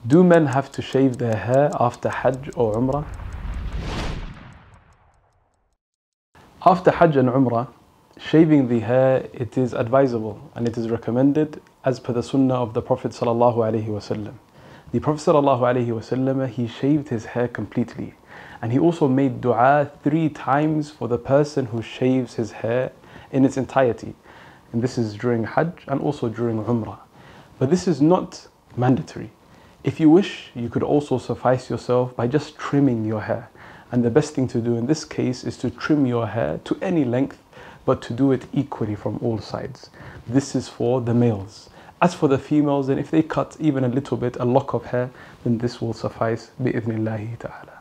Do men have to shave their hair after Hajj or Umrah? After Hajj and Umrah, shaving the hair, it is advisable and it is recommended as per the sunnah of the Prophet sallallahu alaihi wasallam. The Prophet sallallahu alaihi wasallam, he shaved his hair completely, and he also made dua 3 times for the person who shaves his hair in its entirety. And this is during Hajj and also during Umrah. But this is not mandatory. If you wish, you could also suffice yourself by just trimming your hair. And the best thing to do in this case is to trim your hair to any length, but to do it equally from all sides. This is for the males. As for the females, then if they cut even a little bit, a lock of hair, then this will suffice bi-idhnillahi ta'ala.